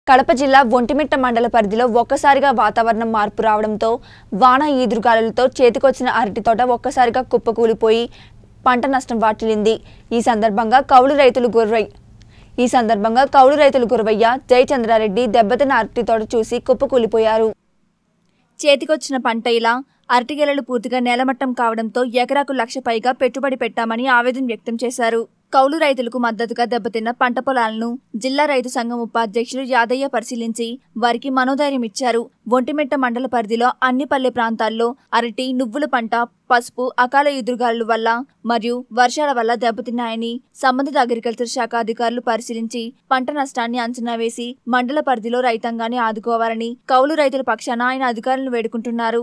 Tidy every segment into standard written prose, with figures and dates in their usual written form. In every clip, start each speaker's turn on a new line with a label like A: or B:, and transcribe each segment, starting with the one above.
A: కడప జిల్లా ఒంటిమిట్ట మండల పరిధిలో ఒక్కసారిగా వాతావరణం మార్పు రావడంతో వాన ఈదురుగాలులతో చేతికొచ్చిన అరటి తోట ఒక్కసారిగా కుప్పకూలిపోయి పంట నష్టం వాటిల్లింది। ఈ సందర్భంగా కౌలు రైతులు గురవయ్య జయచంద్రారెడ్డి దెబ్బతిన్న అరటి తోట చూసి కుప్పకూలిపోయారు। చేతికొచ్చిన పంట ఇలా అరటి గెలలు పూర్తిగా నేలమట్టం కావడంతో ఎకరాకు 1,00,000 పైగా పెట్టుబడి పెట్టామని ఆవేదన వ్యక్తం చేశారు। కౌలు రైతులకు మద్దతుగా దెబ్బతిన్న పంట పొలాలను జిల్లా రైతు సంఘం ఉపాధ్యక్షులు యాదయ్య పరిశీలించి వారికి మనోధైర్యం ఇచ్చారు। ఒంటిమిట్ట మండల పరిధిలో అన్ని పల్లె ప్రాంతాల్లో అరటి, నువ్వుల పంట, పసుపు అకాల ఎదురుగాలుల వల్ల మరియు వర్షాల వల్ల దెబ్బతిన్నాయని సంబంధిత అగ్రికల్చర్ శాఖ అధికారులు పరిశీలించి పంట నష్టాన్ని అంచనా వేసి మండల పరిధిలో రైతాంగాన్ని ఆదుకోవాలని కౌలు రైతుల పక్షాన ఆయన అధికారులను వేడుకుంటున్నారు।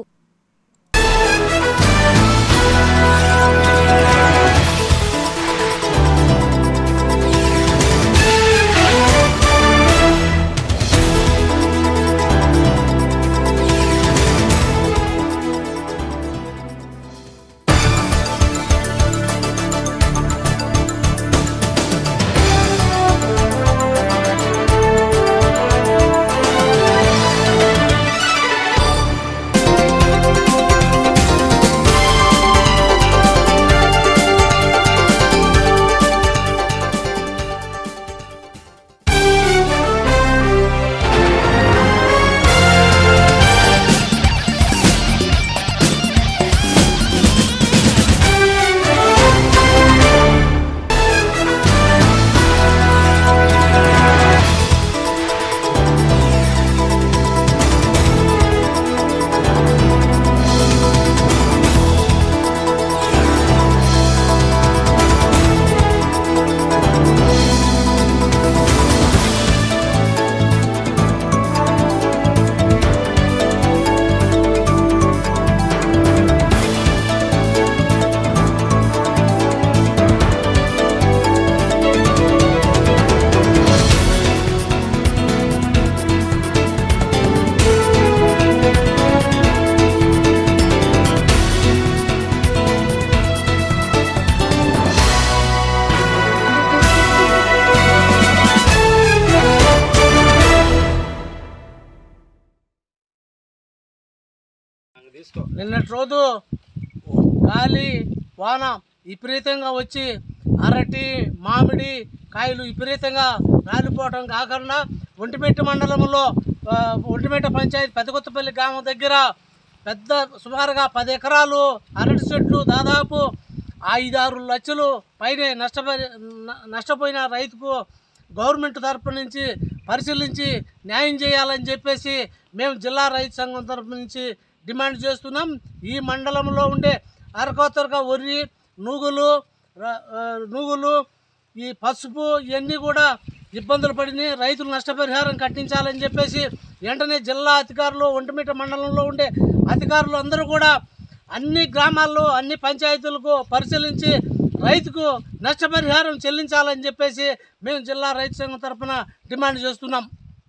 B: నిన్నటి రోజు గాలి వాన విపరీతంగా వచ్చి అరటి మామిడి కాయలు విపరీతంగా రాలిపోవడం కాకుండా ఒంటిమిట్ట మండలంలో ఒంటిమిట్ట పంచాయతీ పెద్దకొత్తపల్లి గ్రామం దగ్గర సుమారుగా 10 ఎకరాలు అరటి చెట్లు దాదాపు 5-6 లక్షలు పైనే నష్టపోయిన రైతుకు గవర్నమెంట్ తరపు నుంచి పరిశీలించి న్యాయం చేయాలని చెప్పేసి మేము జిల్లా రైతు సంఘం తరపు నుంచి డిమాండ్ చేస్తున్నాం। ఈ మండలంలో ఉండే అరకొత్తరగా వరి, నూగులు ఈ పసుపు ఇవన్నీ కూడా ఇబ్బందులు పడినాయి। రైతులు నష్టపరిహారం కట్టించాలని చెప్పేసి వెంటనే జిల్లా అధికారులు, ఒంటిమిట్ట మండలంలో ఉండే అధికారులు అందరూ కూడా అన్ని గ్రామాల్లో అన్ని పంచాయతీలకు పరిశీలించి రైతుకు నష్టపరిహారం చెల్లించాలని చెప్పేసి మేము జిల్లా రైతు సంఘం తరఫున డిమాండ్ చేస్తున్నాం।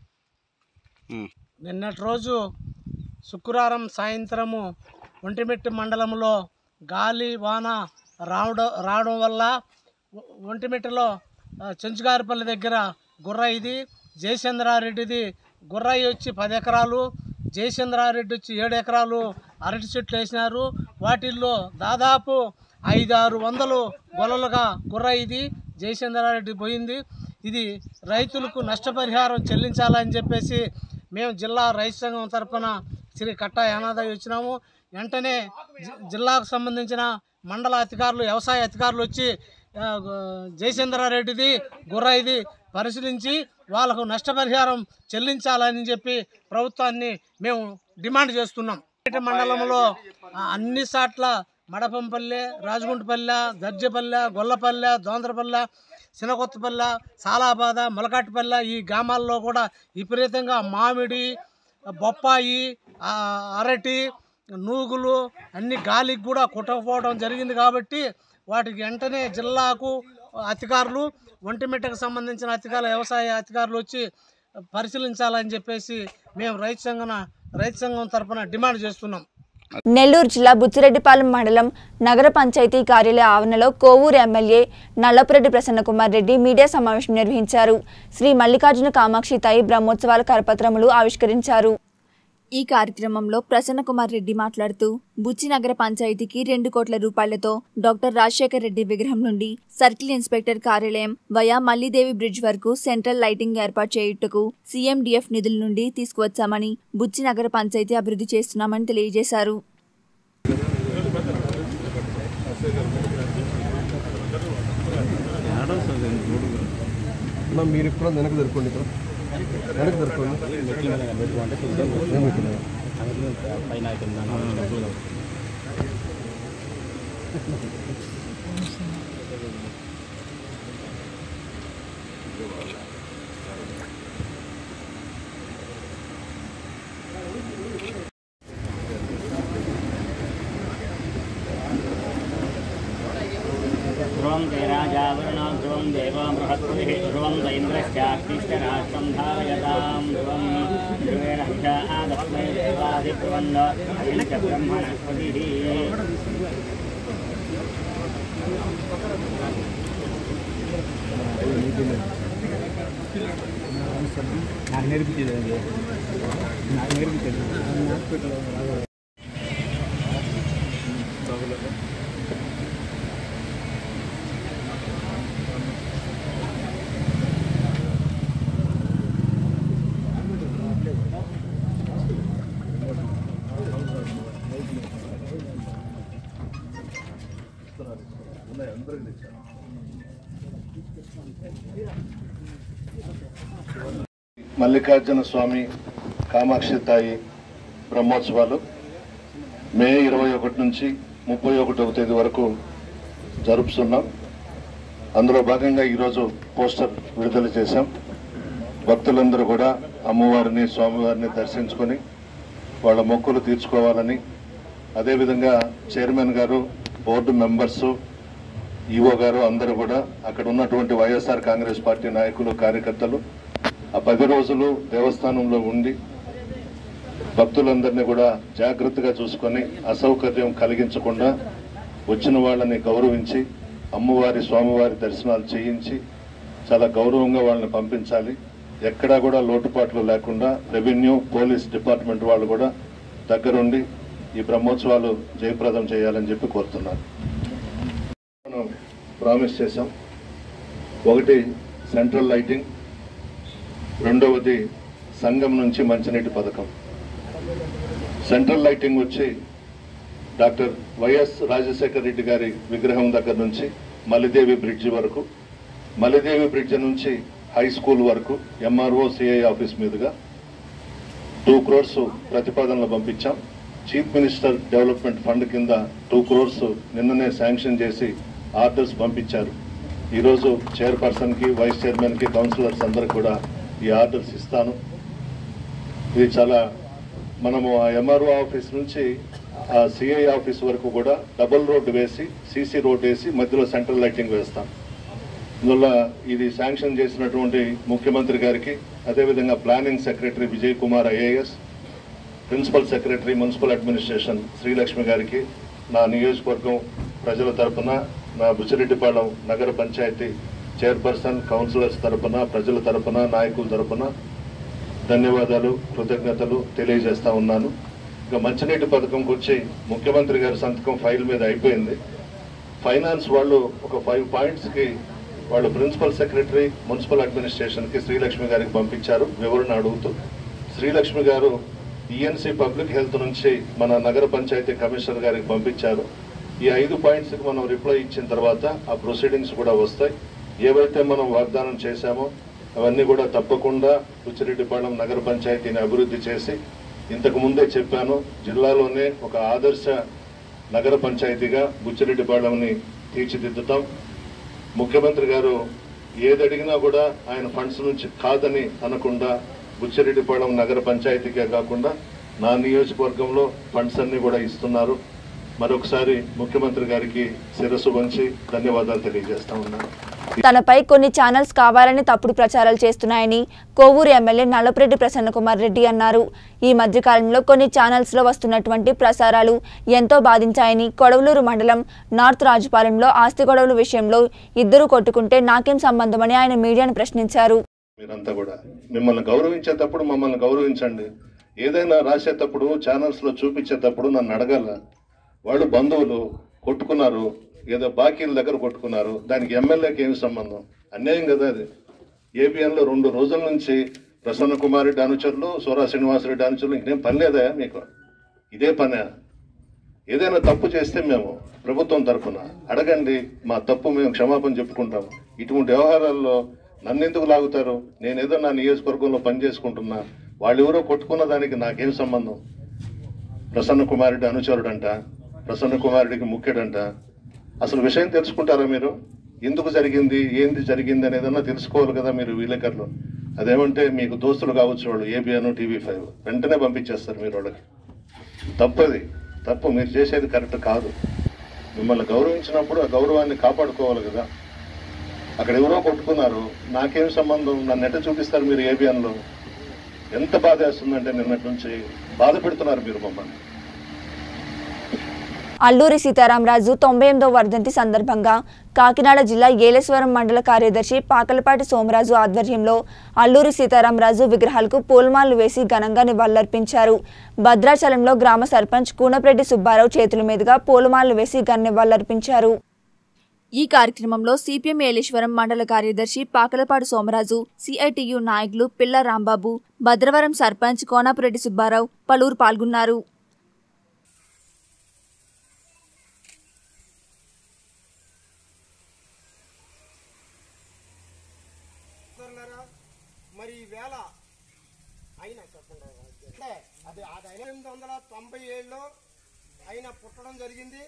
B: నిన్నటి రోజు శుక్రవారం సాయంత్రము ఒంటిమిట్ట మండలంలో గాలి వాన రావడం వల్ల ఒంటిమిట్టలో చెంచుగారిపల్లి దగ్గర గుర్రయ్యది, జయచంద్రారెడ్డిది గుర్రయ్య వచ్చి 10 ఎకరాలు, జయచంద్రారెడ్డి వచ్చి 7 ఎకరాలు అరటి చెట్లు వేసినారు। వాటిల్లో దాదాపు 500-600 గొలలుగా గుర్రయ్యది, జయచంద్రారెడ్డి పోయింది। ఇది రైతులకు నష్టపరిహారం చెల్లించాలని చెప్పేసి మేము జిల్లా రైతు సంఘం తరఫున శ్రీ కట్టా యానాదయ్య వచ్చినాము। వెంటనే జిల్లాకు సంబంధించిన మండల అధికారులు, వ్యవసాయ అధికారులు వచ్చి జయచంద్రారెడ్డిది గుర్రయ్యది పరిశీలించి వాళ్ళకు నష్టపరిహారం చెల్లించాలని చెప్పి ప్రభుత్వాన్ని మేము డిమాండ్ చేస్తున్నాం। మండలంలో అన్ని సాట్ల మడపంపల్లె, రాజగుంటపల్లె, దర్జపల్లె, గొల్లపల్లె, దోంద్రపల్లె, చినకొత్తపల్లె, సాలాబాద, మొలకాటిపల్లె ఈ గ్రామాల్లో కూడా విపరీతంగా మామిడి, బొప్పాయి, అరటి, నూగులు అన్ని గాలికి కూడా కొట్టకపోవడం జరిగింది। కాబట్టి వాటికి వెంటనే జిల్లాకు అధికారులు, ఒంటిమిట్టకు సంబంధించిన అధికారులు, వ్యవసాయ అధికారులు వచ్చి పరిశీలించాలని చెప్పేసి మేము రైతు సంఘం తరఫున డిమాండ్ చేస్తున్నాం।
A: నెల్లూరు జిల్లా బుచ్చిరెడ్డిపాలెం మండలం నగర పంచాయతీ కార్యాలయ ఆవరణలో కోవూరు ఎమ్మెల్యే నల్లపురెడ్డి ప్రసన్నకుమార్ రెడ్డి మీడియా సమావేశం నిర్వహించారు. శ్రీ మల్లికార్జున కామాక్షి తాయి బ్రహ్మోత్సవాల కరపత్రములు ఆవిష్కరించారు. ఈ కార్యక్రమంలో ప్రసన్నకుమార్ రెడ్డి మాట్లాడుతూ బుచ్చి నగర పంచాయతీకి 2 కోట్ల రూపాయలతో డాక్టర్ రాజశేఖర్ రెడ్డి విగ్రహం నుండి సర్కిల్ ఇన్స్పెక్టర్ కార్యాలయం వయా మల్లిదేవి బ్రిడ్జ్ వరకు సెంట్రల్ లైటింగ్ ఏర్పాటు చేయుటకు సీఎండీఎఫ్ నిధుల నుండి తీసుకువచ్చామని, బుచ్చి నగర పంచాయతీ అభివృద్ధి చేస్తున్నామని తెలియజేశారు.
C: ध्रुवं जयराजावरणो ध्रुवं देवो बृहस्पतिः ध्रुवं दैन्द्रश्चाग्निश्चराष्ट्रं धारयतां ध्रुवं ध्रुवेण हविषा आदस्मै देवादिध्रुवन्नो अयञ्च ब्रह्मणस्पतिः నాకు నేర్పించేది
D: మల్లికార్జున స్వామి కామాక్షి తాయి బ్రహ్మోత్సవాలు మే 21 నుంచి 31వ తేదీ వరకు జరుపుతున్నాం. అందులో భాగంగా ఈరోజు పోస్టర్ విడుదల చేశాం. భక్తులందరూ కూడా అమ్మవారిని స్వామివారిని దర్శించుకొని వాళ్ళ మొక్కులు తీర్చుకోవాలని, అదేవిధంగా చైర్మన్ గారు, బోర్డు మెంబర్సు, ఈవో గారు అందరూ కూడా అక్కడ ఉన్నటువంటి వైఎస్ఆర్ కాంగ్రెస్ పార్టీ నాయకులు, కార్యకర్తలు ఆ 10 రోజులు దేవస్థానంలో ఉండి భక్తులందరినీ కూడా జాగ్రత్తగా చూసుకొని అసౌకర్యం కలిగించకుండా వచ్చిన వాళ్ళని గౌరవించి అమ్మవారి స్వామివారి దర్శనాలు చేయించి చాలా గౌరవంగా వాళ్ళని పంపించాలి. ఎక్కడా కూడా లోటుపాట్లు లేకుండా రెవెన్యూ, పోలీస్ డిపార్ట్మెంట్ వాళ్ళు కూడా దగ్గరుండి ఈ బ్రహ్మోత్సవాలు జయప్రదం చేయాలని చెప్పి కోరుతున్నాను. మనం ప్రామిస్ చేశాం. ఒకటి సెంట్రల్ లైటింగ్, రెండవది సంఘం నుంచి మంచినీటి పథకం. సెంట్రల్ లైటింగ్ వచ్చి డాక్టర్ వైఎస్ రాజశేఖర్ రెడ్డి గారి విగ్రహం దగ్గర నుంచి మల్లిదేవి బ్రిడ్జి వరకు, మల్లిదేవి బ్రిడ్జి నుంచి హై స్కూల్ వరకు ఎంఆర్ఓ సిఐ ఆఫీస్ మీదుగా 2 crores ప్రతిపాదనలు పంపించాం. చీఫ్ మినిస్టర్ డెవలప్మెంట్ ఫండ్ కింద 2 crores నిన్ననే శాంక్షన్ చేసి ఆర్డర్స్ పంపించారు. ఈరోజు చైర్పర్సన్కి, వైస్ చైర్మన్కి, కౌన్సిలర్స్ అందరికి కూడా ఈ ఆర్డర్స్ ఇస్తాను. ఇది చాలా మనము ఆ ఎంఆర్ఓ ఆఫీస్ నుంచి ఆ సిఐ ఆఫీస్ వరకు కూడా డబుల్ రోడ్డు వేసి, సీసీ రోడ్ వేసి మధ్యలో సెంట్రల్ లైటింగ్ వేస్తాం. అందువల్ల ఇది శాంక్షన్ చేసినటువంటి ముఖ్యమంత్రి గారికి, అదేవిధంగా planning secretary Vijay Kumar IAS, principal secretary municipal administration Srilakshmi గారికి నా నియోజకవర్గం ప్రజల తరఫున, నా బుచ్చిరెడ్డిపాలెం నగర పంచాయతీ చైర్పర్సన్, కౌన్సిలర్స్ తరఫున, ప్రజల తరఫున, నాయకుల తరఫున ధన్యవాదాలు, కృతజ్ఞతలు తెలియజేస్తా ఉన్నాను. ఇక మంచినీటి పథకంకి వచ్చి ముఖ్యమంత్రి గారి సంతకం ఫైల్ మీద అయిపోయింది. ఫైనాన్స్ వాళ్ళు ఒక 5 pointsకి వాళ్ళు ప్రిన్సిపల్ సెక్రటరీ మున్సిపల్ అడ్మినిస్ట్రేషన్కి శ్రీలక్ష్మి గారికి పంపించారు వివరణ అడుగుతూ. శ్రీలక్ష్మి గారు ఈఎన్సీ పబ్లిక్ హెల్త్ నుంచి మన నగర పంచాయతీ కమిషనర్ గారికి పంపించారు. ఈ 5 pointsకి మనం రిప్లై ఇచ్చిన తర్వాత ఆ ప్రొసీడింగ్స్ కూడా వస్తాయి. ఏవైతే మనం వాగ్దానం చేశామో అవన్నీ కూడా తప్పకుండా బుచ్చిరెడ్డిపాలెం నగర పంచాయతీని అభివృద్ధి చేసి, ఇంతకు ముందే చెప్పాను, జిల్లాలోనే ఒక ఆదర్శ నగర పంచాయతీగా బుచ్చిరెడ్డిపాలెంని తీర్చిదిద్దుతాం. ముఖ్యమంత్రి గారు ఏది అడిగినా కూడా ఆయన ఫండ్స్ నుంచి కాదని అనకుండా బుచ్చిరెడ్డిపాలెం నగర పంచాయతీకే కాకుండా నా నియోజకవర్గంలో ఫండ్స్ అన్ని కూడా ఇస్తున్నారు. మరొకసారి ముఖ్యమంత్రి గారికి శిరస్సు వంచి ధన్యవాదాలు తెలియజేస్తా ఉన్నాను.
A: తనపై కొన్ని ఛానల్స్ కావాలని తప్పుడు ప్రచారాలు చేస్తున్నాయని కోవూరు ఎమ్మెల్యే నల్లపురెడ్డి ప్రసన్నకుమార్ రెడ్డి అన్నారు. ఈ మధ్యకాలంలో కొన్ని ఛానల్స్లో వస్తున్నటువంటి ప్రసారాలు ఎంతో బాధించాయని, కొడవలూరు మండలం నార్త్ రాజుపాలెంలో ఆస్తి గొడవల విషయంలో ఇద్దరు కొట్టుకుంటే నాకేం సంబంధమని ఆయన మీడియాను ప్రశ్నించారు.
D: మీరంతా కూడా మిమ్మల్ని గౌరవించేటప్పుడు మమ్మల్ని గౌరవించండి. ఏదైనా రాసేటప్పుడు ఛానల్స్లో చూపించేటప్పుడు నన్ను అడగాల. వాళ్ళు బంధువులు కొట్టుకున్నారు, ఏదో బాకీల దగ్గర కొట్టుకున్నారు, దానికి ఎమ్మెల్యేకి ఏమి సంబంధం? అన్యాయం కదా అది. ఏబిఎన్లో 2 రోజుల నుంచి ప్రసన్న కుమార్ రెడ్డి అనుచరులు, సోరా శ్రీనివాసరెడ్డి అనుచరులు ఇంకేం పని లేదా మీకు? ఇదే పనే. ఏదైనా తప్పు చేస్తే మేము ప్రభుత్వం తరఫున అడగండి, మా తప్పు మేము క్షమాపణ చెప్పుకుంటాము. ఇటువంటి వ్యవహారాల్లో నన్ను ఎందుకు లాగుతారు? నేనేదో నా నియోజకవర్గంలో పనిచేసుకుంటున్నా, వాళ్ళు ఎవరో కొట్టుకున్న దానికి నాకేం సంబంధం? ప్రసన్న కుమార్ రెడ్డి అనుచరుడంట, ప్రసన్న కుమార్ రెడ్డికి ముఖ్యుడంట. అసలు విషయం తెలుసుకుంటారా మీరు? ఎందుకు జరిగింది, ఏంది జరిగింది అనేదన్నా తెలుసుకోవాలి కదా మీరు విలేకరులు. అదేమంటే మీకు దోస్తులు కావచ్చు వాళ్ళు, ఏబిఎన్, TV5 వెంటనే పంపించేస్తారు మీరు వాళ్ళకి. తప్పది, తప్పు. మీరు చేసేది కరెక్ట్ కాదు. మిమ్మల్ని గౌరవించినప్పుడు ఆ గౌరవాన్ని కాపాడుకోవాలి కదా. అక్కడ ఎవరో కొట్టుకున్నారు, నాకేం సంబంధం? నన్ను ఎట్ట చూపిస్తారు మీరు ఏబిఎన్లో? ఎంత బాధ వేస్తుందంటే నిన్నటి నుంచి బాధ పెడుతున్నారు మీరు మమ్మల్ని.
A: అల్లూరి సీతారామరాజు 98వ వర్ధంతి సందర్భంగా కాకినాడ జిల్లా ఏలేశ్వరం మండల కార్యదర్శి పాకలపాటి సోమరాజు ఆధ్వర్యంలో అల్లూరి సీతారామరాజు విగ్రహాలకు పూలమాలలు వేసి ఘనంగా నివాళులర్పించారు. భద్రాచలంలో గ్రామ సర్పంచ్ కూనప్రెడ్డి సుబ్బారావు చేతుల మీదుగా పూలమాలలు వేసి ఘన నివాళులర్పించారు. ఈ కార్యక్రమంలో సిపిఎం ఏలేశ్వరం మండల కార్యదర్శి పాకలపాటి సోమరాజు, సిఐటియు నాయకులు పిల్ల రాంబాబు, భద్రవరం సర్పంచ్ కోనపురెడ్డి సుబ్బారావు పలువురు పాల్గొన్నారు.
E: మరి ఈవేళ ఆయన అది 1897లో ఆయన పుట్టడం జరిగింది.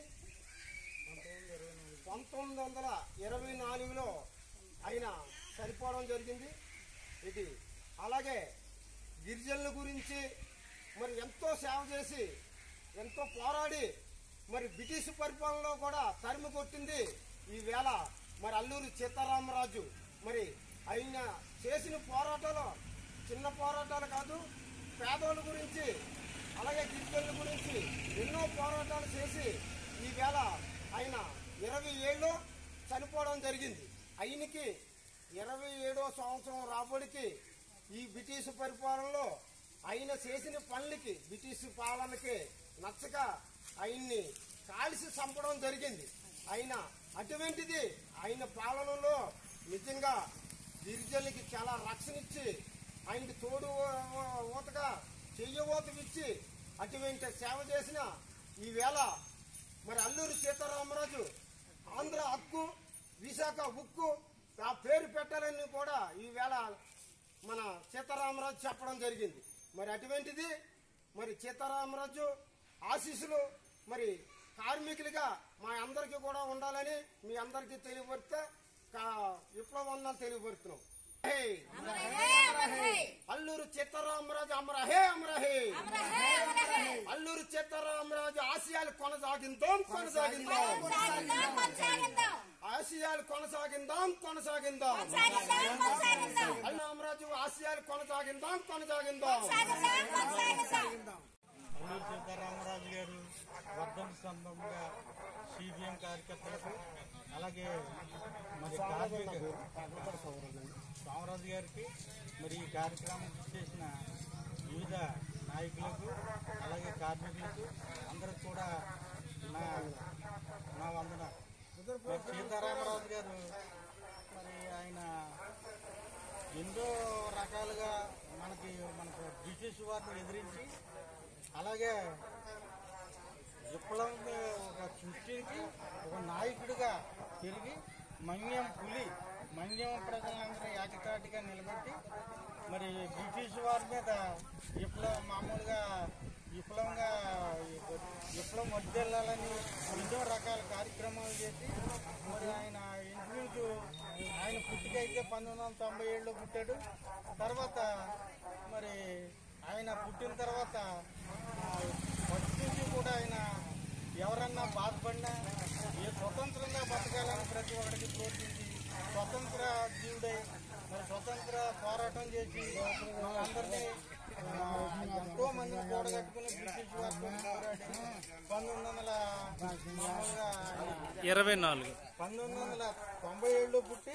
E: 1924లో ఆయన చనిపోవడం జరిగింది. ఇది అలాగే గిరిజనుల గురించి మరి ఎంతో సేవ చేసి, ఎంతో పోరాడి మరి బ్రిటిష్ పరిపాలనలో కూడా తరిమి కొట్టింది ఈవేళ మరి అల్లూరి సీతారామరాజు. మరి ఆయన చేసిన పోరాటాలు చిన్న పోరాటాలు కాదు, పేదోళ్ళ గురించి అలాగే గిరిజనుల గురించి ఎన్నో పోరాటాలు చేసి ఈవేళ ఆయన 27లో చనిపోవడం జరిగింది. ఆయనకి 27వ సంవత్సరం రాబడికి ఈ బ్రిటిష్ పరిపాలనలో ఆయన చేసిన పనులకి, బ్రిటిష్ పాలనకి నచ్చక ఆయన్ని కాల్చి చంపడం జరిగింది. ఆయన అటువంటిది ఆయన పాలనలో నిజంగా గిరిజనులకి చాలా రక్షణ ఇచ్చి, ఆయనకి తోడు ఊతగా చెయ్యవోతకిచ్చి అటువంటి సేవ చేసిన ఈవేళ మరి అల్లూరి సీతారామరాజు ఆంధ్ర హక్కు, విశాఖ ఉక్కు ఆ పేరు పెట్టాలని కూడా ఈవేళ మన సీతారామరాజు చెప్పడం జరిగింది. మరి అటువంటిది మరి సీతారామరాజు ఆశీస్సులు మరి కార్మికులుగా మా అందరికీ కూడా ఉండాలని మీ అందరికీ తెలియపరిస్తే విప్లవం తెలియపరుస్తున్నాం. అల్లూరు సీతారామరాజు అమరహే అమరహే. అల్లూరు సీతారామరాజు ఆశయాలు కొనసాగిందాం కొనసాగిందాం, ఆశయాలు కొనసాగిందాం కొనసాగిందాం, రామరాజు ఆశయాలు కొనసాగిందాం కొనసాగిందాం.
F: అల్లూరి సీతారామరాజు గారు వర్ధంతి సందర్భంగా సిపిఎం కార్యకర్తలకు అలాగే మరి సోమరాజు గారికి మరి ఈ కార్యక్రమం చేసిన వివిధ నాయకులకు అలాగే కార్మికులకు అందరికి కూడా నా వందన. సీతారామరాజు గారు మరి ఆయన ఎన్నో రకాలుగా మనకు బ్రిటిష్ వారిని ఎదిరించి అలాగే విప్లవం ఒక సృష్టించి ఒక నాయకుడిగా తిరిగి మన్యం ప్రజలందరూ ఏకతాటిగా నిలబెట్టి మరి బ్రిటిష్ వారి మీద విప్లవం వర్ధిల్లాలని ఎన్నో రకాల కార్యక్రమాలు చేసి మరి ఆయన ఇంచుమించు ఆయన పుట్టికైతే 1997లో పుట్టాడు. తర్వాత మరి ఆయన పుట్టిన తర్వాత ఫస్ట్ నుంచి కూడా ఆయన ఎవరన్నా బాధపడినా ఏ స్వతంత్రంగా బతకాలని ప్రతి ఒక్కరికి ప్రోత్సహించి స్వతంత్ర జీవుడై మరి స్వతంత్ర పోరాటం చేసి మనందరినీ ఎంతో మందిని కూడగట్టుకుని బ్రిటిష్ వారితో పోరాడి 1997లో పుట్టి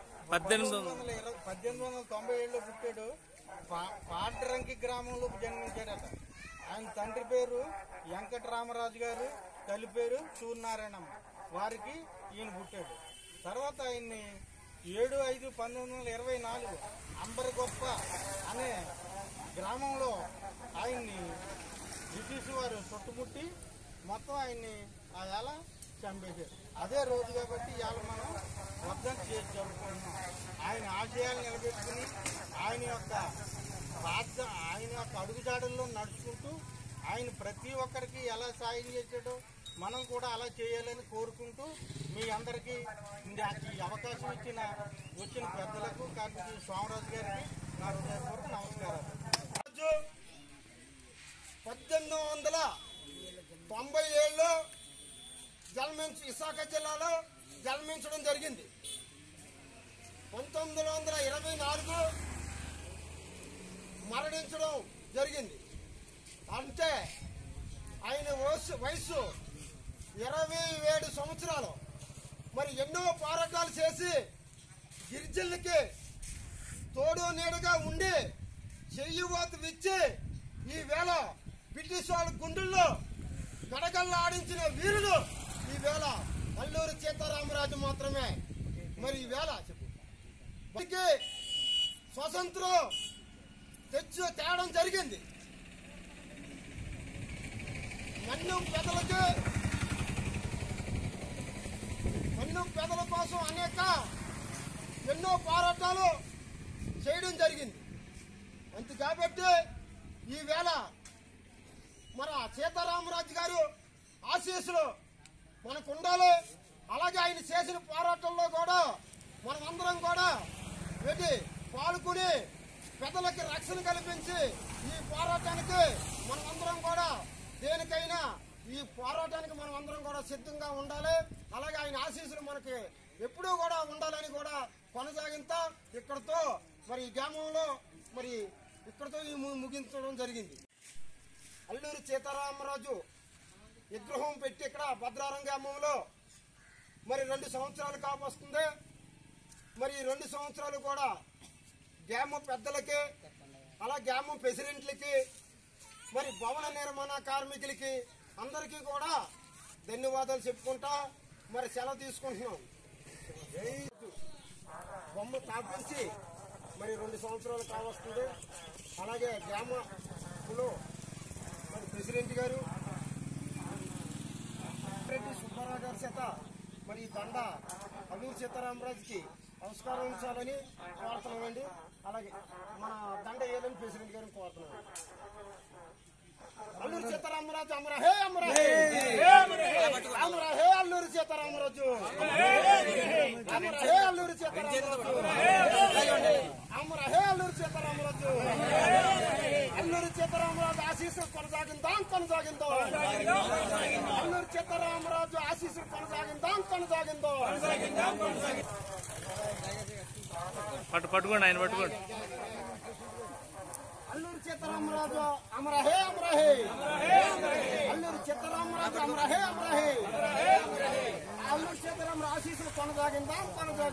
F: 1897లో పుట్టాడు. పాడ్రంకి గ్రామంలో జన్మించాడట. ఆయన తండ్రి పేరు వెంకటరామరాజు గారు, తల్లి పేరు సూర్యనారాయణమ్మ. వారికి ఈయన పుట్టాడు. తర్వాత ఆయన్ని 7/5/1924 అంబరగొప్ప అనే గ్రామంలో ఆయన్ని బ్రిటిష్ వారు చుట్టుముట్టి మొత్తం ఆయన్ని ఆ వేళ చంపేశారు. అదే రోజు కాబట్టి ఇవాళ మనం వర్ధంతి చేసి జరుపుకుంటున్నాం. ఆయన ఆశయాలు నిలబెట్టుకుని ఆయన యొక్క అడుగుజాడల్లో నడుచుకుంటూ ఆయన ప్రతి ఒక్కరికి ఎలా సాయం చేశాడో మనం కూడా అలా చేయాలని కోరుకుంటూ మీ అందరికీ ఈ అవకాశం వచ్చిన పెద్దలకు కార్మికులు సోమరాజు గారికి నా హృదయపూర్వక నమస్కారాలు.
E: 1897లో విశాఖ జిల్లాలో జన్మించడం జరిగింది. 1924 మరణించడం జరిగింది. అంటే ఆయన వయసు 27 సంవత్సరాలు. మరి ఎన్నో పోరాటాలు చేసి గిరిజనులకి తోడు నీడగా ఉండి చెయ్యివోతు ఇచ్చి ఈ వేళ బ్రిటిష్ వాళ్ళ గుండెల్లో గడగల్లా ఆడించిన వీరులు ఈ వేళ అల్లూరి సీతారామరాజు మాత్రమే. మరి ఈ వేళ స్వతంత్రం తేడం జరిగింది. మన్ను పెదల కోసం ఎన్నో పోరాటాలు చేయడం జరిగింది. అంతే కాబట్టి ఈవేళ మన సీతారామరాజు గారు ఆశీస్సులు మనకు ఉండాలి. అలాగే ఆయన చేసిన పోరాటంలో కూడా మనమందరం కూడా పాల్గొని పెద్దలకి రక్షణ కల్పించి ఈ పోరాటానికి మనమందరం కూడా దేనికైనా ఈ పోరాటానికి మనమందరం కూడా సిద్ధంగా ఉండాలి. అలాగే ఆయన ఆశీస్సులు మనకి ఎప్పుడూ కూడా ఉండాలని కూడా కొనసాగిస్తా ఇక్కడతో మరి ఈ గ్రామంలో మరి ఇక్కడతో ముగించడం జరిగింది. అల్లూరి సీతారామరాజు విగ్రహం పెట్టి ఇక్కడ భద్రారం గ్రామంలో మరి 2 సంవత్సరాలు కాపొస్తుంది. మరి 2 సంవత్సరాలు కూడా గ్రామ పెద్దలకి అలా గ్రామం ప్రెసిడెంట్లకి మరి భవన నిర్మాణ కార్మికులకి అందరికీ కూడా ధన్యవాదాలు చెప్పుకుంటా మరి సెలవు తీసుకుంటున్నాం. బొమ్మ స్థాపించి మరి 2 సంవత్సరాలు కావస్తుంది. అలాగే గ్రామంలో మరి ప్రెసిడెంట్ గారు రెడ్డి సుబ్బారావు గారి చేత మరి ఈ దండ అల్లూరి సీతారామరాజుకి నమస్కారం ఉంచాలని కోరుతున్నామండి. అలాగే మన దండ ఏదని ప్రెసిడెంట్ గారిని కోరుతున్నాం. అల్లూరి సీతారామరాజు అమర హే అమర హే అమర హే అల్లూరి సీతారామరాజు అమర హే అల్లూరి సీతారామరాజు అమర హే అల్లూరి సీతారామరాజు అల్లూరి సీతారామరాజు ఆశీస్సులు కొనసాగిందాం. అల్లూరి సీతారామరాజు ఆశీస్సులు కొనసాగిందాం.
C: పట్టుకోండి ఆయన పట్టుకోండి.
E: అల్లూరి సీతారామరాజు అమర హే అల్లూరి సీతారామరాజు అమర హే అల్లూరి సీతారామరాజు ఆశీస్సులు కొనసాగిందాం.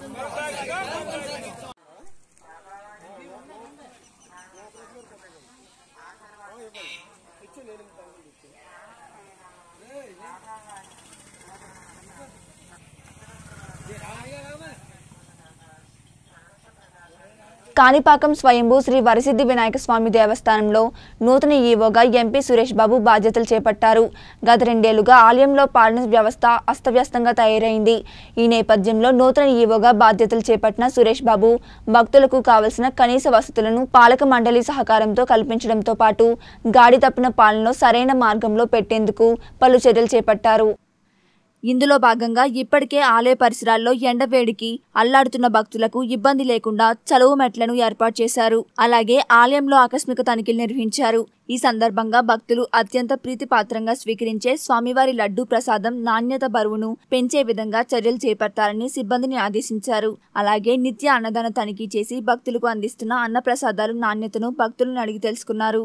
A: కాణిపాకం స్వయంభూ శ్రీ వరసిద్ధి వినాయక స్వామి దేవస్థానంలో నూతన ఈవోగా ఎంపీ సురేష్ బాబు బాధ్యతలు చేపట్టారు. గత 2 ఏళ్లుగా ఆలయంలో పాలన వ్యవస్థ అస్తవ్యస్తంగా తయారైంది. ఈ నేపథ్యంలో నూతన ఈవోగా బాధ్యతలు చేపట్టిన సురేష్ బాబు భక్తులకు కావలసిన కనీస వసతులను పాలక మండలి సహకారంతో కల్పించడంతో పాటు గాడి తప్పిన పాలనలో సరైన మార్గంలో పెట్టేందుకు పలు చర్యలు చేపట్టారు. ఇందులో భాగంగా ఇప్పటికే ఆలయ పరిసరాల్లో ఎండవేడికి అల్లాడుతున్న భక్తులకు ఇబ్బంది లేకుండా చలువ మెట్లను ఏర్పాటు చేశారు. అలాగే ఆలయంలో ఆకస్మిక తనిఖీలు నిర్వహించారు. ఈ సందర్భంగా భక్తులు అత్యంత ప్రీతిపాత్రంగా స్వీకరించే స్వామివారి లడ్డూ ప్రసాదం నాణ్యత బరువును పెంచే విధంగా చర్యలు చేపట్టాలని సిబ్బందిని ఆదేశించారు. అలాగే నిత్య అన్నదాన తనిఖీ చేసి భక్తులకు అందిస్తున్న అన్న ప్రసాదాలు నాణ్యతను భక్తులను అడిగి తెలుసుకున్నారు.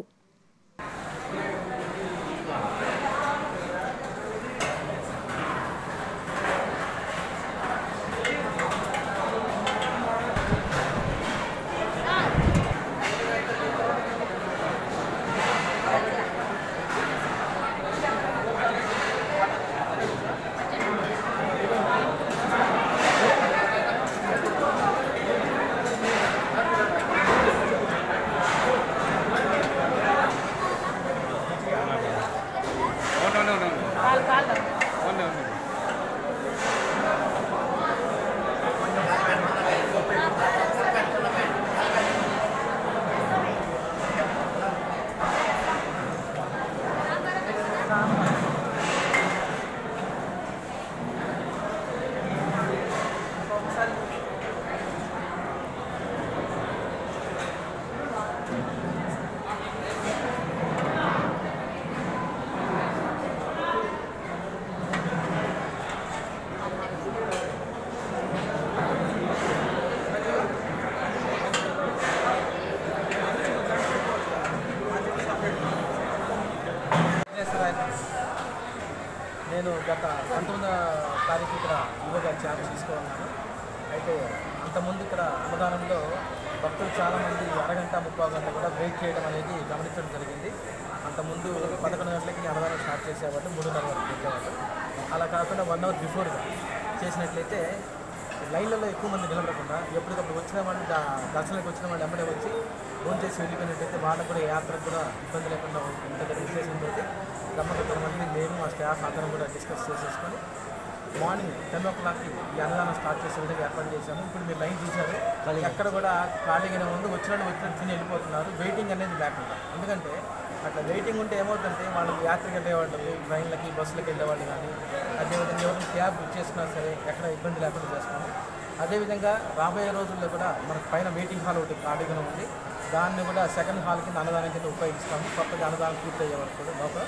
G: నేను గత 19వ తారీఖు ఇక్కడ ఈరోజు ఛార్జ్ తీసుకున్నాను. అయితే అంతకుముందు ఇక్కడ అన్నదానంలో భక్తులు చాలామంది అరగంట 30 గంటలు కూడా వెయిట్ చేయడం అనేది గమనించడం జరిగింది. అంతకుముందు 11 గంటలకి అన్నదానం స్టార్ట్ చేసేవాళ్ళు, 3:30 వరకు పెట్టేవాళ్ళు. అలా కాకుండా 1 అవర్ బిఫోర్గా చేసినట్లయితే లైన్లలో ఎక్కువ మంది నిలబడకుండా ఎప్పటికప్పుడు వచ్చిన వాళ్ళు దర్శనానికి వచ్చిన వాళ్ళు ఎమ్మడే వచ్చి ఫోన్ చేసి వెళ్ళిపోయినట్టయితే వాళ్ళకు కూడా యాత్రకు కూడా ఇబ్బంది లేకుండా ఉంటుందని ఉద్దేశంతో గమ్మకం మంది నేను మా స్టాఫ్ అందరం కూడా డిస్కస్ చేసేసుకొని మార్నింగ్ 10 o'clockకి ఈ అన్నదానం స్టార్ట్ చేసే విధంగా ఏర్పాటు చేశాము. ఇప్పుడు మీరు లైన్ చూశారు, ఎక్కడ కూడా ఖాళీగానే ఉంది, వచ్చినట్టు తిని వెళ్ళిపోతున్నారు. వెయిటింగ్ అనేది లేకుండా, ఎందుకంటే అట్లా వెయిటింగ్ ఉంటే ఏమవుతుందంటే వాళ్ళు యాత్రకు వెళ్ళేవాళ్ళు, ట్రైన్లకి బస్సులకు వెళ్ళేవాళ్ళు కానీ, అదేవిధంగా ఎవరైనా క్యాబ్ బుక్ చేసుకున్నా సరే ఎక్కడ ఇబ్బంది లేకుండా చేస్తాము. అదేవిధంగా రాబోయే రోజుల్లో కూడా మనకు పైన వెయిటింగ్ హాల్ ఒకటి ఖాళీగా ఉంది, దాన్ని కూడా సెకండ్ హాల్ కింద అన్నదానం కింద ఉపయోగిస్తాము. కొత్తగా అన్నదానం పూర్తయ్యే వరకు కూడా లోపల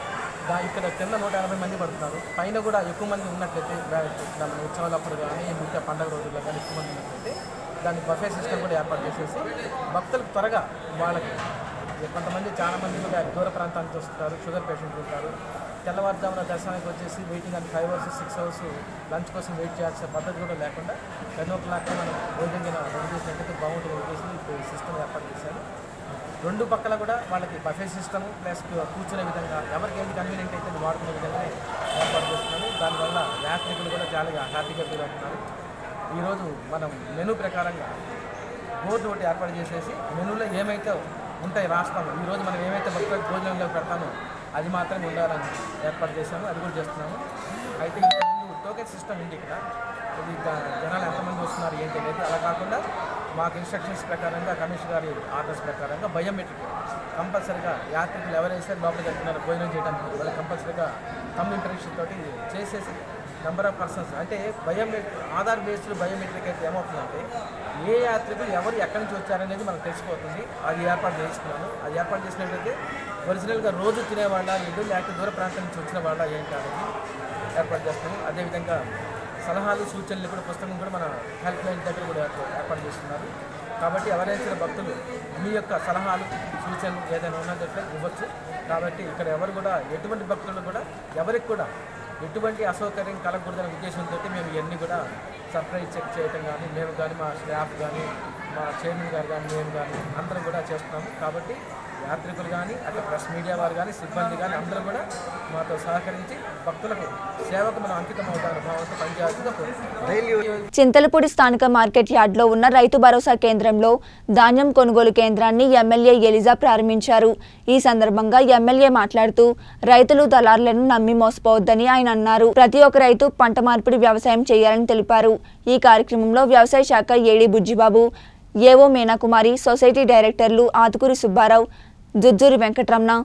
G: ఇక్కడ కింద 180 మంది పడుతున్నారు. పైన కూడా ఎక్కువ మంది ఉన్నట్లయితే మన ఉత్సవాలప్పుడు కానీ మిగతా పండుగ రోజుల్లో కానీ ఎక్కువ మంది ఉన్నట్లయితే దానికి బఫే సిస్టమ్ కూడా ఏర్పాటు చేసేసి భక్తులకు త్వరగా వాళ్ళకి కొంతమంది చాలామంది కూడా దూర ప్రాంతానికి వస్తుంటారు, షుగర్ పేషెంట్లు ఉంటారు. తెల్లవారుజామున దర్శనానికి వచ్చేసి వెయిటింగ్ అని 5 hours 6 hours లంచ్ కోసం వెయిట్ చేయాల్సిన పద్ధతి కూడా లేకుండా 10 o'clock మనం భోజనం రెడీ చేసినట్టయితే బాగుంటుంది ఉద్దేశం ఇప్పుడు సిస్టమ్ ఏర్పాటు చేశారు. రెండు పక్కల కూడా వాళ్ళకి బఫే సిస్టమ్ ప్లస్ కూర్చునే విధంగా ఎవరికి ఏది కన్వీనియంట్ అయితే వాడుకునే విధంగానే ఏర్పాటు చేస్తున్నాము. దానివల్ల యాత్రికులు కూడా చాలా హ్యాపీగా ఫీల్ అవుతున్నారు. ఈరోజు మనం మెనూ ప్రకారంగా బోర్డు ఒకటి ఏర్పాటు చేసేసి మెనూలో ఏమైతే ఉంటాయి రాస్తాము, ఈరోజు మనం ఏమైతే భక్తులకు భోజనంలో పెడతామో అది మాత్రం ఉండాలని ఏర్పాటు చేశాము, అది కూడా చేస్తున్నాము. అయితే ఇంతకుముందు టోకెన్ సిస్టమ్ ఉంది ఇక్కడ, ఇది జనాలు ఎంతమంది వస్తున్నారు ఏంటి అనేది. అలా కాకుండా మాకు ఇన్స్ట్రక్షన్స్ ప్రకారంగా కమిషనర్ గారి ఆర్డర్స్ ప్రకారంగా బయోమెట్రిక్ కంపల్సరీగా యాత్రికులు ఎవరైతే లోపలికి వెళ్తున్నారో భోజనం చేయడానికి వాళ్ళు కంపల్సరీగా థంబ్ ఇంప్రెషన్ తోటి చేసేసి నెంబర్ ఆఫ్ పర్సన్స్ అంటే బయోమెట్రిక్ ఆధార్ బేస్డ్ బయోమెట్రిక్ అయితే ఏమవుతుందంటే ఏ యాత్రికులు ఎవరు ఎక్కడి నుంచి వచ్చారనేది మనకు తెలిసిపోతుంది. అది ఏర్పాటు చేస్తున్నాను. అది ఏర్పాటు చేసినట్లయితే ఒరిజినల్గా రోజు తినేవాళ్ళ లేదు లేకపోతే దూర ప్రాంతం నుంచి వచ్చిన వాళ్ళ ఏంటి అనేది ఏర్పాటు చేస్తాము. అదేవిధంగా సలహాలు సూచనలు కూడా పుస్తకం కూడా మన హెల్ప్ లైన్ దగ్గర కూడా ఏర్పాటు చేస్తున్నారు. కాబట్టి ఎవరైనా భక్తులు మీ యొక్క సలహాలు సూచనలు ఏదైనా ఉన్నట్లయితే ఇవ్వచ్చు. కాబట్టి ఇక్కడ ఎవరు కూడా ఎటువంటి భక్తులు కూడా ఎవరికి కూడా ఎటువంటి అసౌకర్యం కలగకూడదనే ఉద్దేశంతో మేము ఇవన్నీ కూడా సర్ప్రైజ్ చెక్ చేయటం కానీ మేము కానీ మా స్టాఫ్ కానీ మా చైర్మన్ గారు కానీ మేము కానీ అందరం కూడా చేస్తున్నాము. కాబట్టి యాత్రికులు కానీ అట్లా ప్రెస్ మీడియా వారు కానీ సిబ్బంది కానీ అందరూ కూడా మాతో సహకరించి భక్తులకు సేవకు మనం అంకితం అవుతామని భావంతో పనిచేయాల్సిందిగా కోరుతున్నాం.
A: చింతలపూడి స్థానిక మార్కెట్ యార్డ్లో ఉన్న రైతు భరోసా కేంద్రంలో ధాన్యం కొనుగోలు కేంద్రాన్ని ఎమ్మెల్యే ఎలిజా ప్రారంభించారు. ఈ సందర్భంగా ఎమ్మెల్యే మాట్లాడుతూ రైతులు దళారులను నమ్మి మోసపోవద్దని ఆయన అన్నారు. ప్రతి ఒక్క రైతు పంట మార్పిడి వ్యవసాయం చేయాలని తెలిపారు. ఈ కార్యక్రమంలో వ్యవసాయ శాఖ ఏడీ బుజ్జిబాబు, ఏవో మీనాకుమారి, సొసైటీ డైరెక్టర్లు ఆతుకూరి సుబ్బారావు, జుజ్జూరి వెంకటరమణ,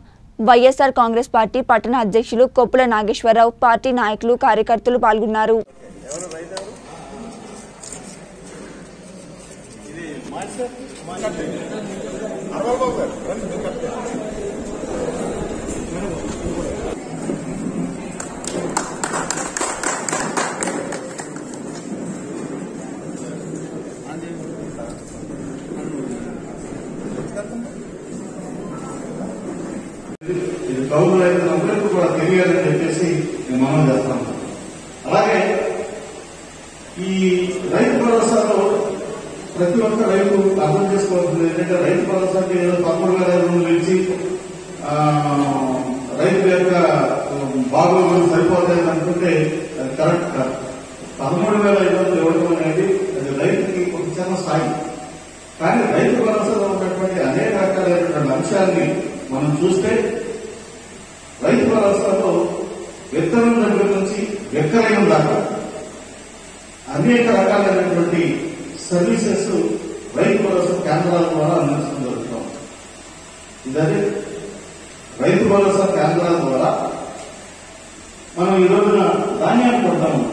A: వైఎస్ఆర్ కాంగ్రెస్ పార్టీ పట్టణ అధ్యక్షులు కొప్పుల నాగేశ్వరరావు, పార్టీ నాయకులు, కార్యకర్తలు పాల్గొన్నారు.
H: ఇది కౌలు రైతులందరికీ కూడా తెలియాలని చెప్పేసి నేను మనం చేస్తాను. అలాగే ఈ రైతు భరోసాలో ప్రతి ఒక్క రైతు అర్థం చేసుకోవాల్సింది ఏంటంటే రైతు భరోసాకి ఏదో 13,000 రూపాయలు ఇచ్చి రైతు యొక్క బాగోగులు సరిపోతాయని అనుకుంటే అది కరెక్ట్ కాదు. 13,500 ఇవ్వడం అనేది అది రైతుకి ఒక చిన్న స్థాయి. కానీ రైతు భరోసాలో ఉన్నటువంటి అనేక రకాలైనటువంటి అంశాన్ని మనం చూస్తే రైతు భరోసాలో విత్తనం దగ్గర నుంచి విక్రయం దాకా అనేక రకాలైనటువంటి సర్వీసెస్ రైతు భరోసా కేంద్రాల ద్వారా అందించడం జరుగుతాం. ఇదే రైతు భరోసా కేంద్రాల ద్వారా మనం ఈ రోజున ధాన్యాన్ని కొంటాము.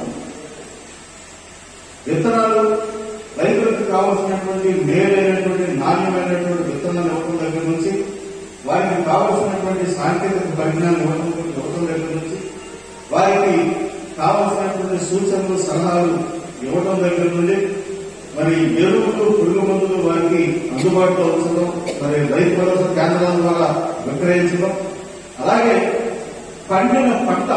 H: విత్తనాలు రైతులకు కావాల్సినటువంటి మేలైనటువంటి నాణ్యమైనటువంటి విత్తనాలు ఇవ్వడం దగ్గర నుంచి వారికి కావలసినటువంటి సాంకేతిక పరిజ్ఞానం ఇవ్వడం దగ్గర నుంచి వారికి కావలసినటువంటి సూచనలు, సలహాలు ఇవ్వడం దగ్గర నుండి మరి ఎరువులు, పురుగు మందులు వారికి అందుబాటులో ఉంచడం, మరి రైతు భరోసా కేంద్రాల ద్వారా విక్రయించడం, అలాగే పండిన పంట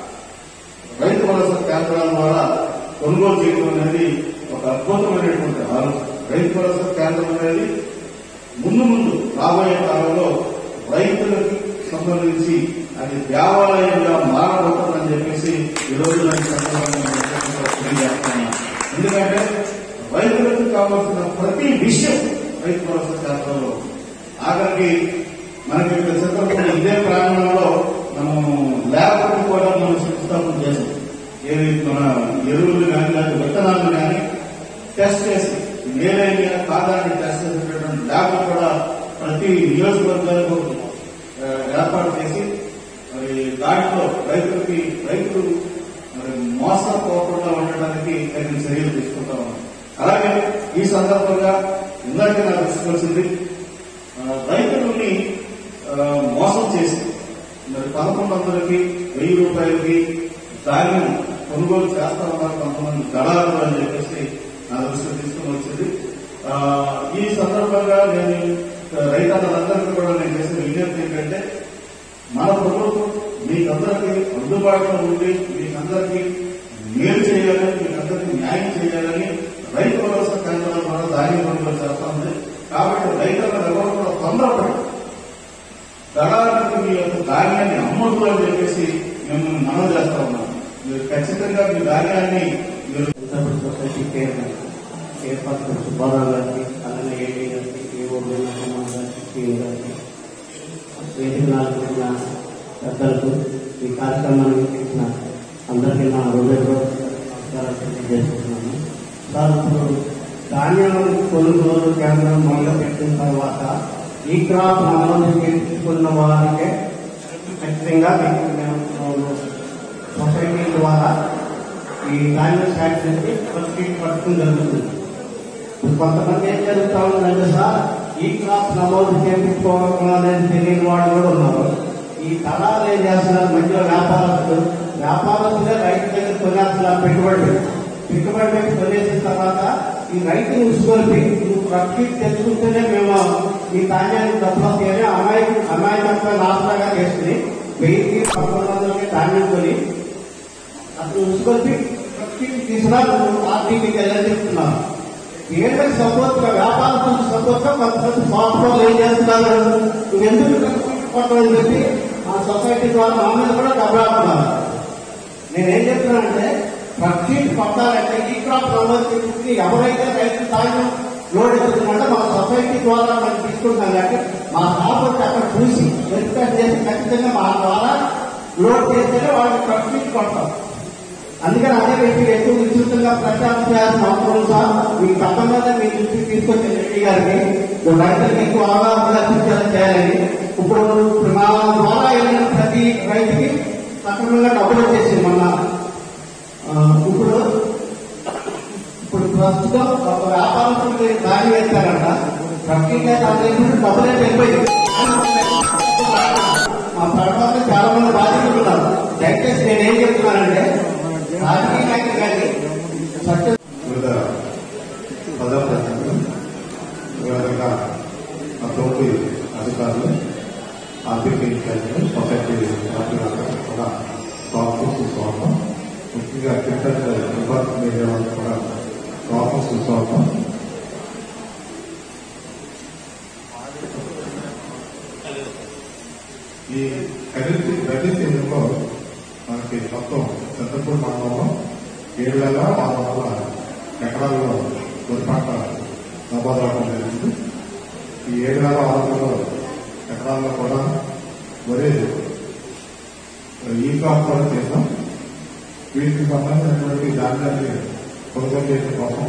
H: రైతు భరోసా కేంద్రాల ద్వారా కొనుగోలు చేయడం అనేది ఒక అద్భుతమైనటువంటి ఆలోచన. రైతు భరోసా కేంద్రం అనేది ముందు రాబోయే కాలంలో రైతులకు సంబంధించి అది దేవాలయంగా మారబోతుందని చెప్పేసి ఈ రోజు తెలియజేస్తున్నాను. ఎందుకంటే రైతులకు కావాల్సిన ప్రతి విషయం రైతు భరోసా కేంద్రంలో ఆఖరికి మనకి ఇక్కడ చిత్రంలో ఇదే ప్రాంగణంలో మనం ల్యాబ్ కూడా మనం శంకుస్థాపన చేసాం. ఏది మన ఎరువులు కానీ లేదా విత్తనాలను కానీ టెస్ట్ చేసి మేలైన కాదాన్ని టెస్ట్ చేసేటటువంటి ల్యాబ్ కూడా ప్రతి నియోజకవర్గాలకు ఏర్పాటు చేసి మరి దాంట్లో రైతులు మరి మోసపోకుండా ఉండడానికి తగిన చర్యలు తీసుకుంటా ఉన్నాం. అలాగే ఈ సందర్భంగా ఇందాక నాకు తీసుకొచ్చింది రైతులని మోసం చేసి మరి 1100కి 1000 రూపాయలకి ధాన్యం కొనుగోలు చేస్తా ఉన్నారు కొంతమంది దళాలు అని చెప్పేసి నా దృష్టికి తీసుకుని వచ్చింది. ఈ సందర్భంగా నేను రైతులందరికీ కూడా నేను చేసిన విజ్ఞప్తి ఏంటంటే మన ప్రభుత్వం మీకందరికీ అందుబాటులో ఉండి మీకందరికీ మేలు చేయాలని, మీకందరికీ న్యాయం చేయాలని రైతు భరోసా కేంద్రాల ద్వారా ధాన్యం కొనుగోలు చేస్తా ఉంది. కాబట్టి రైతులను ఎవరు కూడా తొందరపడి దళాలకు మీ యొక్క ధాన్యాన్ని అమ్మదు అని చెప్పేసి మేము మనం చేస్తా ఉన్నాం. మీరు ఖచ్చితంగా మీ ధాన్యాన్ని
I: సొసైటీ ఏర్పాటు సుబ్బారావు గారికి, అలాగే ఏడీ గారికి, ఏఓ గారికి, వేదికల పెద్దలకు ఈ కార్యక్రమాన్ని చేసిన అందరికీ నా హృదయంలో నమస్కారాలు తెలియజేస్తున్నాను. సార్, ఇప్పుడు ధాన్యం కొనుగోలు కేంద్రం మొదలుపెట్టిన తర్వాత ఈ క్రాప్ నమోదు చేసుకున్న వారికే ఖచ్చితంగా సొసైటీ ద్వారా ఈ ధాన్యం ఫ్యాక్టరీకి పట్టడం జరుగుతుంది. కొంతమంది ఏం జరుగుతా ఉందంటే సార్, ఈ క్రాప్ నమోదు చేయించుకోవడం అనేది తెలియని వాళ్ళు కూడా ఉన్నారు. ఈ దళాలు ఏం చేస్తున్నారు, మధ్యలో వ్యాపారస్తులే రైతు దగ్గర కొనేస్తున్నారు. పెట్టుబడి పెట్టి కొనేసిన తర్వాత ఈ రైతులు ఉసుకొలిపి నువ్వు ప్రకృతి తెచ్చుకుంటేనే మేము ఈ ధాన్యాన్ని డబ్బులు అని అమాయకత్వాన్ని ఆసరాగా చేసుకుని 1000-1100 ధాన్యం కొని అప్పుడు ఉసుకొలిపి ప్రకృతి తీసుకున్నా ఆర్టీకి వెళ్ళని చెప్తున్నాను. ఏంటంటే సపోర్ట్ గా వ్యాపారస్తులకు సపోర్ట్ గా కొంతమంది సాఫ్ట్వేర్లు ఏం చేస్తున్నారు, నువ్వు ఎందుకు కొట్టని చెప్పి మా సొసైటీ ద్వారా మా మీద కూడా దెబ్బలాడుతున్నారు. నేనేం చెప్తున్నానంటే ప్రతి పట్టాలంటే ఈ క్రాప్ నమోదు చేసుకుని ఎవరైతే రైతు ధాన్యం లోడ్ ఎత్తుకుంటే మా సొసైటీ ద్వారా మనం తీసుకుంటాం. అంటే మా సాఫ్ట్వేర్ అక్కడ చూసి వెరిఫై చేసి ఖచ్చితంగా మా ద్వారా లోడ్ చేస్తేనే వాళ్ళకి ప్రతి కొడతాం. అందుకని అదే వ్యక్తి ఎక్కువ విస్తృతంగా ప్రచారం చేయాల్సిన అవసరం సార్. మీకు తప్పకుండా మీ దృష్టికి తీసుకొచ్చిన రెడ్డి గారికి రైతులకు ఎక్కువ అవగాహన కల్పించేలా చేయాలని ఇప్పుడు మా ద్వారా సక్రమంగా డబ్బులు వచ్చేసింది మొన్న. ఇప్పుడు ప్రస్తుతం ఒక వ్యాపారస్తుడికి దాడి వేస్తారంట, ప్రక్రియ డబ్బులే వెళ్ళిపోయింది. మా తర్వాత చాలా మంది బాధ్యతలు ఉన్నారు. దయచేసి నేనేం చెప్తున్నానంటే రాజకీయ నాయకులు కానీ
H: వివిధ ప్రజాప్రతినిధులు, వివిధంగా మా తోటి అధికారులు, ఆర్థిక ఇన్ఛార్జీలు, సొసైటీ సభ్యులందరూ కూడా స్వాగతం సుస్వాగతం. ముఖ్యంగా క్రికెట్ విభాగం మీడియా వాళ్ళు కూడా స్వాగతం సుస్వాగతం. ఈ గది సీజన్లో మనకి మొత్తం చంద్రపూర్ మండలంలో 7,600 ఎకరాల్లో వరి పంట నమోదు అవడం జరిగింది. ఈ 7,600 ఎకరాల్లో కూడా వరి ఈ క్రాప్ కూడా చేసాం. వీటికి సంబంధించినటువంటి ధాన్యాన్ని కొనుగోలు చేయడం కోసం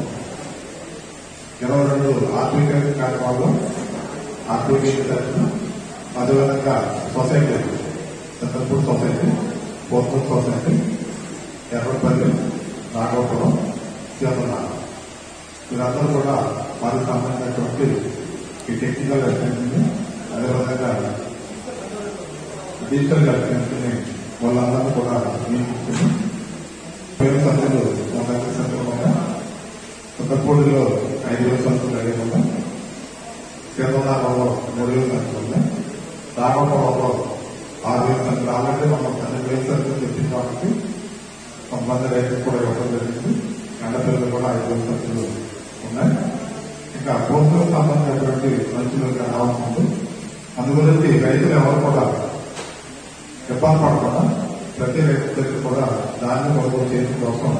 H: 22 ఆర్బీఐ కార్యక్రమాల్లో ఆర్బీఐ తరఫున, అదేవిధంగా సొసైటీ, చంద్రపూర్ సొసైటీ, పోర్టల్ సొసైటీ, ఎర్రపల్లి, నాగోపురం, సీతనాథ, వీరందరూ కూడా వారికి సంబంధించినటువంటి ఈ టెక్నికల్ అసిస్టెంట్ని, అదేవిధంగా డిజిటల్ అసిస్టెంట్ని వాళ్ళందరూ కూడా నియమించుకుని పేరు సంఖ్యలు 100 సంఖ్యలు ఉన్నాయి. చంద్రపూడిలో 5,000 సంఖ్యలు రెడీ ఉన్నాయి. సీతనాథంలో 3,000 సంఖ్యలు ఉన్నాయి. రామపురంలో 6,000 సంఖ్యలు. ఆల్రెడీ మనం 12,000 సంఖ్యలు తెచ్చిన కాబట్టి కొంతమంది రైతులు కూడా ఇవ్వడం జరిగింది. ఎండపిల్లలు కూడా 5,000 సంఖ్యలు ఉన్నాయి. ఇంకా భూములకు సంబంధించినటువంటి మంచులు రావాల్సింది. అందుగురించి రైతులు ఎవరు కూడా ఇబ్బంది పడకుండా ప్రతి రైతు కూడా దాన్ని కొనుగోలు చేయడం కోసం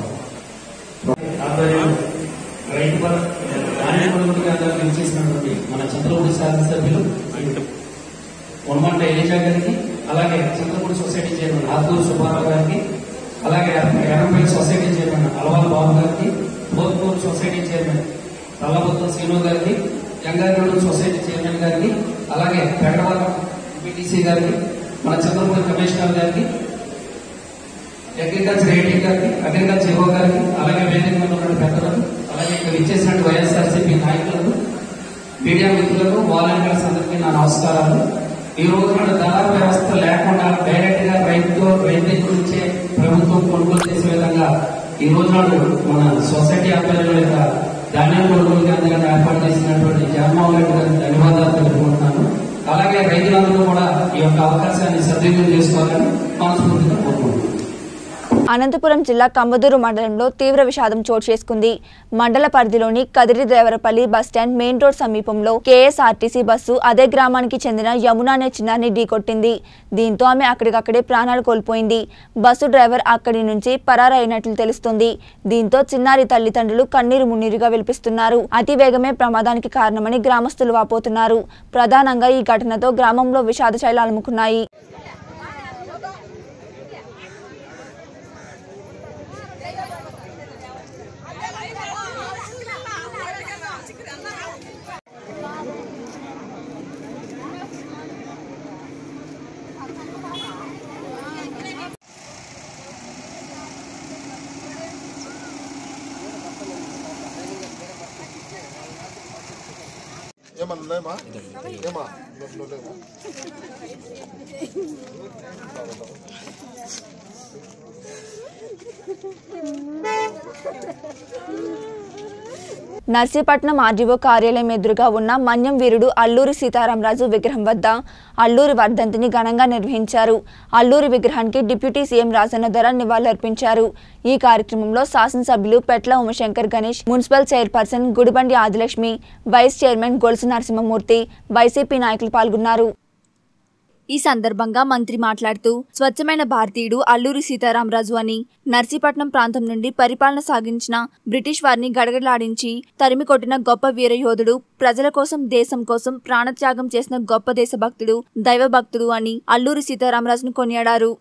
J: రైతు ధాన్య కొనుగోలు కేంద్రాలు చేసినటువంటి మన చంద్రపూడి శాసనసభ్యులు ఉన్మంట ఏజా గారికి, అలాగే చంద్రపూడి సొసైటీ చైర్మన్ ఆతూరు సుబ్బారావు గారికి, అలాగే ఎర్రపల్లి సొసైటీ చైర్మన్ అలవాల్ బాబు గారికి, పోత్పూర్ సొసైటీ చైర్మన్ తల్లబొత్తం శ్రీను గారికి, జంగారెడ్డి సొసైటీ చైర్మన్ గారికి, అలాగే పెండవరం బీటీసీ గారికి, మన చంద్రపూడి కమిషనర్ గారికి, అగ్రికల్చర్ ఏడీ గారికి, అగ్రికల్చర్ ఏవో గారికి, అలాగే వేదిక మీద ఉన్న పెద్దలకు, అలాగే ఇక్కడ ఇచ్చేసినట్టు వైఎస్ఆర్సీపీ నాయకులకు, మీడియా మిత్రులకు, వాలంటీర్స్ అందరికీ నా నమస్కారాలు. ఈ రోజు మన ధర వ్యవస్థ లేకుండా డైరెక్ట్ గా రైతు గురించే ప్రభుత్వం కొనుగోలు చేసే విధంగా ఈ రోజు నాడు మన సొసైటీ ఆధ్వర్యంలో ధాన్యం కొనుగోలు కేంద్రాన్ని ఏర్పాటు చేసినటువంటి జగన్మోహన్ రెడ్డి గారికి ధన్యవాదాలు తెలుపుకుంటున్నాను. అలాగే రైతులందరూ కూడా ఈ యొక్క అవకాశాన్ని సద్వినియోగం చేసుకోవాలని మనస్ఫూర్తిగా కోరుకుంటున్నాను.
A: అనంతపురం జిల్లా కమ్మదూరు మండలంలో తీవ్ర విషాదం చోటు చేసుకుంది. మండల పరిధిలోని కదిరిదేవరపల్లి బస్టాండ్ మెయిన్ రోడ్ సమీపంలో కేఎస్ఆర్టీసీ బస్సు అదే గ్రామానికి చెందిన యమున అనే చిన్నారిని ఢీకొట్టింది. దీంతో ఆమె అక్కడికక్కడే ప్రాణాలు కోల్పోయింది. బస్సు డ్రైవర్ అక్కడి నుంచి పరారైనట్లు తెలుస్తుంది. దీంతో చిన్నారి తల్లిదండ్రులు కన్నీరు మున్నీరుగా విలిపిస్తున్నారు. అతి వేగమే ప్రమాదానికి కారణమని గ్రామస్తులు వాపోతున్నారు. ప్రధానంగా ఈ ఘటనతో గ్రామంలో విషాద శైలాలు అలుముకున్నాయి.
K: ఏమన్నా ఏమా
A: నర్సీపట్నం ఆర్డీఓ కార్యాలయం ఎదురుగా ఉన్న మన్యం వీరుడు అల్లూరి సీతారామరాజు విగ్రహం వద్ద అల్లూరి వర్ధంతిని ఘనంగా నిర్వహించారు. అల్లూరి విగ్రహానికి డిప్యూటీ సీఎం రాజన్న ధర నివాళులర్పించారు. ఈ కార్యక్రమంలో శాసనసభ్యులు Petla Umashankar Ganesh, municipal chairperson Gudibandi Adilakshmi, vice chairman Golusu Narasimhamurthy, YCP నాయకులు పాల్గొన్నారు. ఈ సందర్భంగా మంత్రి మాట్లాడుతూ స్వచ్ఛమైన భారతీయుడు అల్లూరి సీతారామరాజు అని, నర్సీపట్నం ప్రాంతం నుండి పరిపాలన సాగించిన బ్రిటిష్ వారిని గడగడలాడించి తరిమి కొట్టిన గొప్ప వీరయోధుడు, ప్రజల కోసం దేశం కోసం ప్రాణత్యాగం చేసిన గొప్ప దేశభక్తుడు, దైవభక్తుడు అని అల్లూరి సీతారామరాజును కొనియాడారు.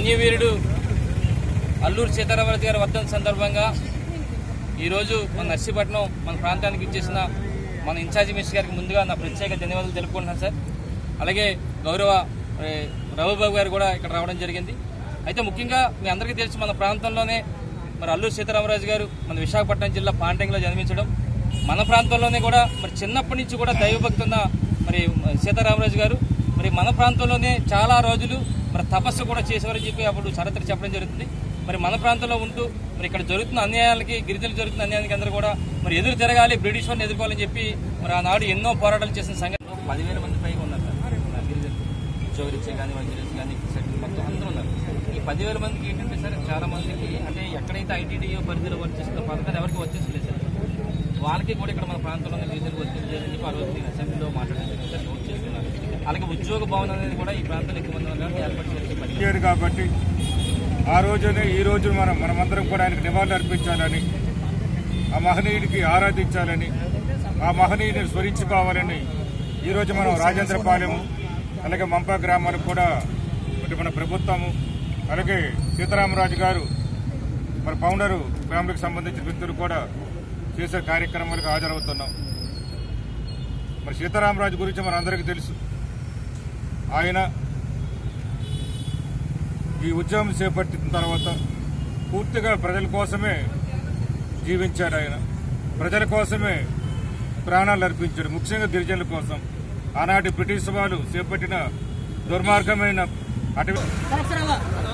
K: మన్యవీరుడు అల్లూరు సీతారామరాజు గారి వర్ధంతి సందర్భంగా ఈరోజు మన నర్సీపట్నం మన ప్రాంతానికి ఇచ్చేసిన మన ఇన్ఛార్జి మినిస్టర్ గారికి ముందుగా నా ప్రత్యేక ధన్యవాదాలు తెలుపుకుంటున్నాను సార్. అలాగే గౌరవ రవిబాబు గారు కూడా ఇక్కడ రావడం జరిగింది. అయితే ముఖ్యంగా మీ అందరికీ తెలిసి మన ప్రాంతంలోనే మరి అల్లూరు సీతారామరాజు గారు మన విశాఖపట్నం జిల్లా పాంటెంగ్లో జన్మించడం, మన ప్రాంతంలోనే కూడా మరి చిన్నప్పటి నుంచి కూడా దైవభక్తి ఉన్న మరి సీతారామరాజు గారు మరి మన ప్రాంతంలోనే చాలా రోజులు మరి తపస్సు కూడా చేసేవారని చెప్పి అప్పుడు చరిత్ర చెప్పడం జరుగుతుంది. మరి మన ప్రాంతంలో ఉంటూ మరి ఇక్కడ జరుగుతున్న అన్యాయాలకి, గిరిజనులు జరుగుతున్న అన్యాయానికి అందరూ కూడా మరి ఎదురు తిరగాలి, బ్రిటిష్ వారిని ఎదుర్కోవాలని చెప్పి మరి ఆనాడు ఎన్నో పోరాటాలు చేసిన సంగతి 10,000 మంది పైగా ఉన్నారు సార్. గిరిజనులు ఉద్యోగరీత్యా కానీ వజ్రీస్ కానీ మొత్తం అందరూ ఉన్నారు. ఈ 10,000 మందికి ఏంటంటే సార్ చాలా మందికి అంటే ఎక్కడైతే ఐటీడీఓ పరిధిలో వర్క్ చేస్తుందో పథకాలు ఎవరికి వచ్చేసలేదు సార్. వాళ్ళకి కూడా ఇక్కడ మన ప్రాంతంలోనే గిరిజనులు వర్తింపు చేయాలని చెప్పి ఆ రోజు నేను అసెంబ్లీలో మాట్లాడాను సార్, నోట్ చేసుకున్నాను. అలాగే ఉద్యోగ భవన్ అనేది కూడా ఈ ప్రాంతంలో ఎక్కువ మంది ఏర్పాటు చేయాలి
L: కాబట్టి ఆ రోజునే ఈ రోజు మనమందరం కూడా ఆయనకు నివాళులు అర్పించాలని, ఆ మహనీయుడికి ఆరాధించాలని, ఆ మహనీయుడిని స్మరించుకోవాలని ఈరోజు మనం రాజేంద్రపాలెము అలాగే మంపా గ్రామాలకు కూడా మన ప్రభుత్వము అలాగే సీతారామరాజు గారు మన ఫౌండరు ఫ్యామిలీకి సంబంధించిన వ్యక్తులు కూడా చేసే కార్యక్రమాలకు హాజరవుతున్నాం. మరి సీతారామరాజు గురించి మన అందరికీ తెలుసు. ఆయన ఈ ఉద్యమం చేపట్టిన తర్వాత పూర్తిగా ప్రజల కోసమే జీవించాడు. ఆయన ప్రజల కోసమే ప్రాణాలు అర్పించాడు, ముఖ్యంగా గిరిజనుల కోసం. ఆనాటి బ్రిటిష్ వాళ్ళు చేపట్టిన దుర్మార్గమైన అటవీ